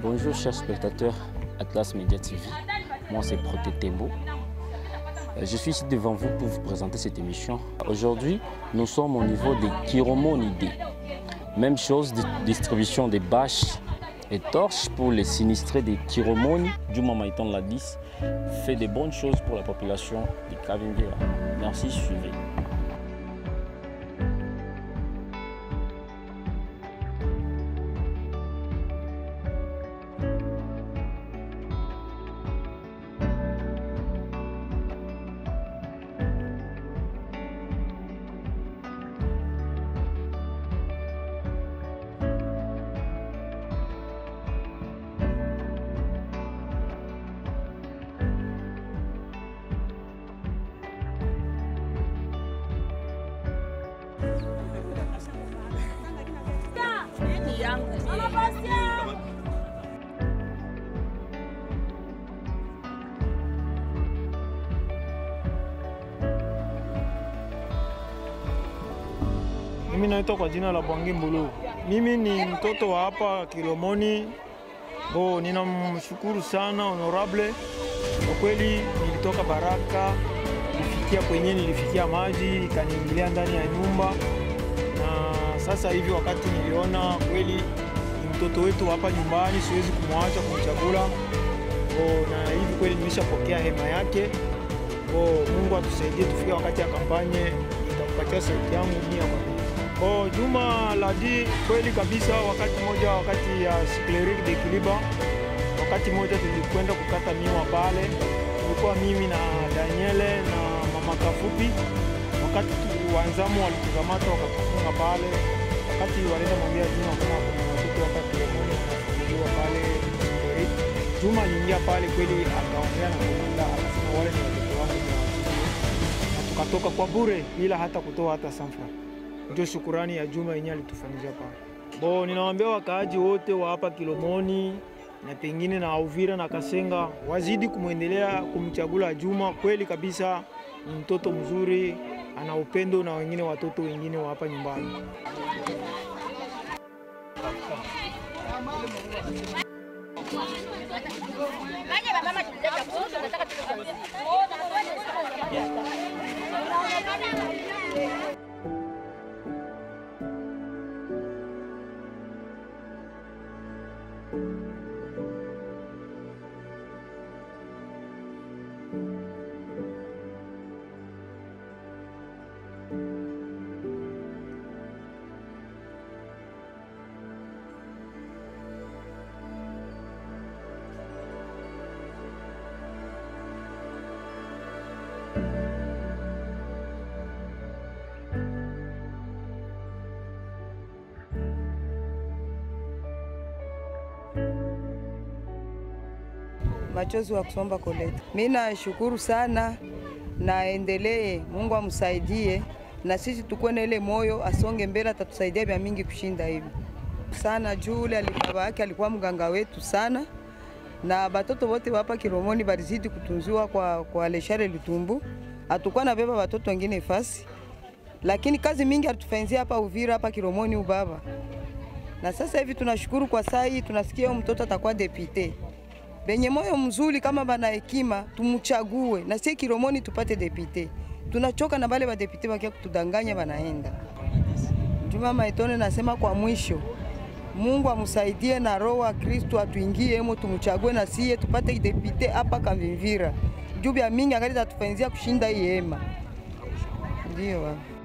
Bonjour chers spectateurs Atlas Media TV, moi c'est Proté Tembo. Je suis ici devant vous pour vous présenter cette émission. Aujourd'hui, nous sommes au niveau des chiromonidés. Même chose, distribution des bâches et torches pour les sinistrés des chiromonies. Djouma Maïton Ladis fait des bonnes choses pour la population de Kavimvira. Merci, suivez. Mimi naitwa kwa jina la Bwangi Mbulu. Mimi ni mtoto wa hapa Kilomoni. Ninamshukuru sana honorable. Kwa kweli nilitoka Baraka kufikia kwenye nilifikia maji ikaniingilia ndani ya nyumba, na sasa hivi wakati niliona kweli ni mtoto wetu hapa nyumbani, siwezi kumwacha kumchagula. Na hivi kweli nimeshapokea hema yake. Mungu atusaidie tufike wakati ya kampanye, nitakupatia sauti yangu mia kwa mia. Juma Ladi kweli kabisa, wakati ya Scleric de Kiliba, wakati moja tulikwenda kukata miwa pale. Tulikuwa mimi na Daniele na mama Kafupi. Wakati wanzamu walitukamata wakatufunga pale. Wakati walienda mwambia Juma kuna watoto wakati Kilomoni wanafungiwa pale Scleric. Juma aliingia pale kweli akaongea na komanda, akasema wale ni watoto wangu na tukatoka kwa bure bila hata kutoa hata sanfra. Ndio shukurani ya Juma yenyewe alitufanyia pale. Ninawaambia wakaaji wote wa hapa Kilomoni na pengine na Uvira na Kasenga wazidi kumwendelea kumchagula Juma. Kweli kabisa ni mtoto mzuri, ana upendo na wengine watoto wengine wa hapa nyumbani. Machozi wa kusomba koleta. Mimi nashukuru sana, naendelee, Mungu amsaidie na sisi tukue na ile moyo, asonge mbele, atatusaidia vya mingi kushinda hivi. Sana Jule baba yake alikuwa mganga wetu sana, na batoto wote hapa Kilomoni balizidi kutunziwa kwa Leshare Lutumbu. Atakuwa na beba watoto wengine fasi. Lakini kazi mingi alitufanyia hapa Uvira hapa Kilomoni ubaba. Na sasa hivi tunashukuru kwa saa hii tunasikia mtoto atakuwa depute. Benye moyo mzuri kama bana hekima tumuchague na sisi Kilomoni tupate depute. Tunachoka na wale wa depute wakia kutudanganya wanaenda. Juma Maitone nasema kwa mwisho, Mungu amsaidie na roho wa Kristo atuingie hemo tumuchague na siye tupate depute hapa Kavimvira. Juu ya mingi angali tatufanyia kushinda hii hema. Ndio.